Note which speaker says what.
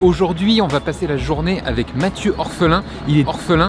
Speaker 1: Aujourd'hui, on va passer la journée avec Mathieu Orphelin. Il est orphelin